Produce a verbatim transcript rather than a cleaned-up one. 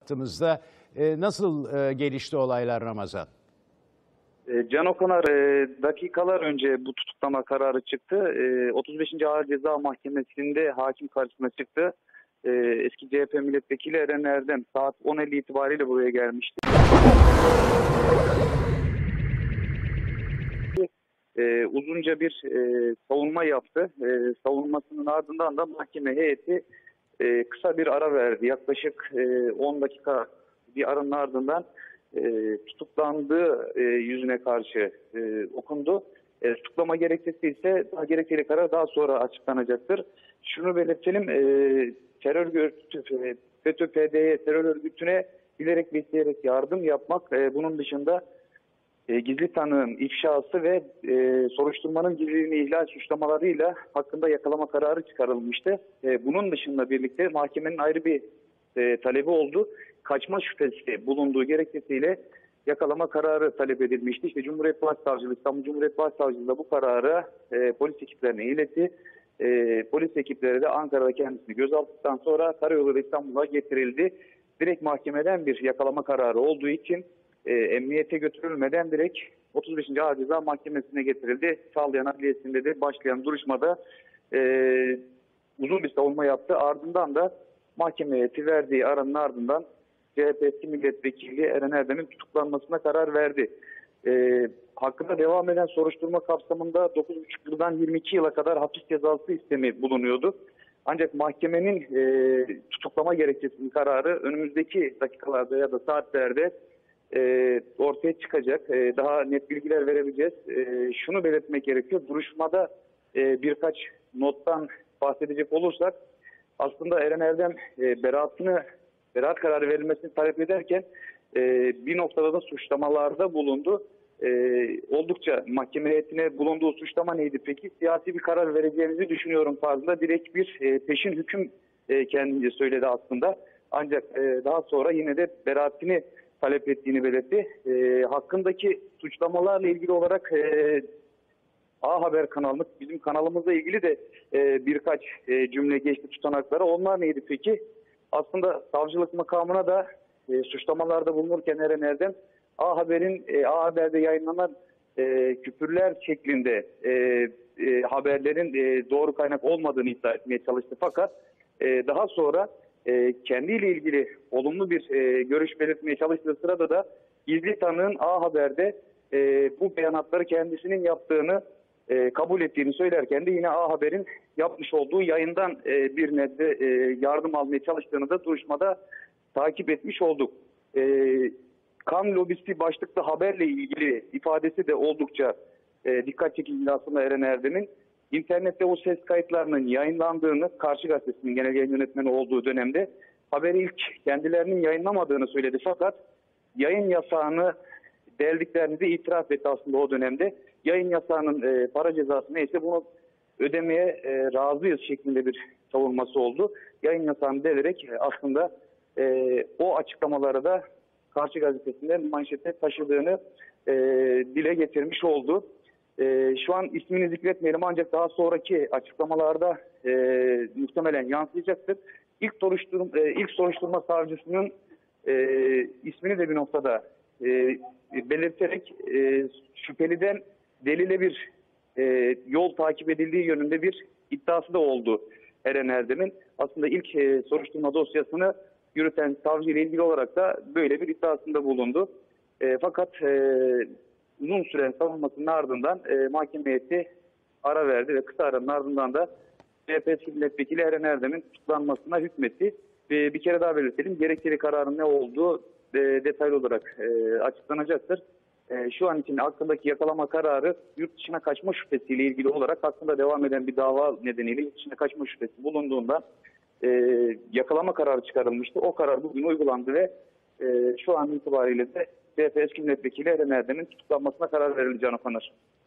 Hattımızda e, nasıl e, gelişti olaylar Ramazan? E, Can Okonar e, dakikalar önce bu tutuklama kararı çıktı. E, otuz beşinci Ağır Ceza Mahkemesi'nde hakim karşısına çıktı. E, eski C H P milletvekili Eren Erdem saat on elli itibariyle buraya gelmişti. E, uzunca bir e, savunma yaptı. E, savunmasının ardından da mahkeme heyeti e, kısa bir ara verdi. Yaklaşık e, on dakika bir aranın ardından e, tutuklandığı e, yüzüne karşı e, okundu. E, tutuklama gerekçesi ise daha gerekçeli karar daha sonra açıklanacaktır. Şunu belirtelim, e, terör örgütü, FETÖ P D Y terör örgütüne bilerek ve isteyerek yardım yapmak, e, bunun dışında E, gizli tanığın ifşası ve e, soruşturmanın gizliliğini ihlal suçlamalarıyla hakkında yakalama kararı çıkarılmıştı. E, bunun dışında birlikte mahkemenin ayrı bir e, talebi oldu. Kaçma şüphesi bulunduğu gerekçesiyle yakalama kararı talep edilmişti. İşte Cumhuriyet Başsavcılığı, İstanbul Cumhuriyet Başsavcılığı da bu kararı e, polis ekiplerine iletti. E, polis ekipleri de Ankara'da kendisini gözaltıdan sonra karayoluyla İstanbul'a getirildi. Direkt mahkemeden bir yakalama kararı olduğu için E, emniyete götürülmeden direkt otuz beşinci Ağır Ceza Mahkemesi'ne getirildi. Çağlayan Adliyesi'nde de başlayan duruşmada e, uzun bir savunma yaptı. Ardından da mahkeme heyeti verdiği aranın ardından C H P eski milletvekili Eren Erdem'in tutuklanmasına karar verdi. E, hakkında devam eden soruşturma kapsamında dokuz buçuk yıldan yirmi iki yıla kadar hapis cezası istemi bulunuyordu. Ancak mahkemenin e, tutuklama gerekçesinin kararı önümüzdeki dakikalarda ya da saatlerde E, ortaya çıkacak. E, daha net bilgiler verebileceğiz. E, şunu belirtmek gerekiyor. Duruşmada e, birkaç nottan bahsedecek olursak aslında Eren Erdem e, beraatını, beraat kararı verilmesini talep ederken e, bir noktada da suçlamalarda bulundu. E, oldukça mahkeme heyetine bulunduğu suçlama neydi peki? Siyasi bir karar vereceğimizi düşünüyorum tarzında direkt bir e, peşin hüküm e, kendince söyledi aslında. Ancak e, daha sonra yine de beraatini talep ettiğini belirtti. E, hakkındaki suçlamalarla ilgili olarak e, A Haber kanalımız, bizim kanalımızla ilgili de e, birkaç e, cümle geçti tutanaklara. Onlar neydi peki? Aslında savcılık makamına da e, suçlamalarda bulunurken Eren Erdem, A Haber'in e, A Haber'de yayınlanan e, küfürler şeklinde e, e, haberlerin e, doğru kaynak olmadığını iddia etmeye çalıştı. Fakat e, daha sonra E, kendiyle ilgili olumlu bir e, görüş belirtmeye çalıştığı sırada da gizli tanığın A Haber'de e, bu beyanatları kendisinin yaptığını e, kabul ettiğini söylerken de yine A Haber'in yapmış olduğu yayından e, bir nebze e, yardım almaya çalıştığını da duruşmada takip etmiş olduk. E, kan lobisti başlıklı haberle ilgili ifadesi de oldukça e, dikkat çekici aslında Eren Erdem'in. İnternette o ses kayıtlarının yayınlandığını, Karşı Gazetesi'nin genel yayın yönetmeni olduğu dönemde haberi ilk kendilerinin yayınlamadığını söyledi. Fakat yayın yasağını deldiklerini de itiraf etti aslında o dönemde. Yayın yasağının e, para cezası neyse bunu ödemeye e, razıyız şeklinde bir savunması oldu. Yayın yasağını delerek e, aslında e, o açıklamaları da Karşı Gazetesi'nde manşete taşıdığını e, dile getirmiş oldu. Ee, şu an ismini zikretmeyelim ancak daha sonraki açıklamalarda e, muhtemelen yansıyacaktır. İlk soruşturma, e, ilk soruşturma savcısının e, ismini de bir noktada e, belirterek e, şüpheliden delile bir e, yol takip edildiği yönünde bir iddiası da oldu Eren Erdem'in. Aslında ilk e, soruşturma dosyasını yürüten savcı ile ilgili olarak da böyle bir iddiasında bulundu. E, fakat e, uzun süren savunmasının ardından e, mahkeme heyeti ara verdi ve kısa aranın ardından da C H P milletvekili Eren Erdem'in tutuklanmasına hükmetti. Ve bir kere daha belirtelim, gerekçeli kararın ne olduğu e, detaylı olarak e, açıklanacaktır. E, şu an için hakkındaki yakalama kararı yurt dışına kaçma şüphesiyle ilgili olarak hakkında devam eden bir dava nedeniyle yurt dışına kaçma şüphesi bulunduğunda e, yakalama kararı çıkarılmıştı. O karar bugün uygulandı ve e, şu an itibariyle de C H P eski milletvekili Eren Erdem'in tutuklanmasına karar verildi Can Okonar.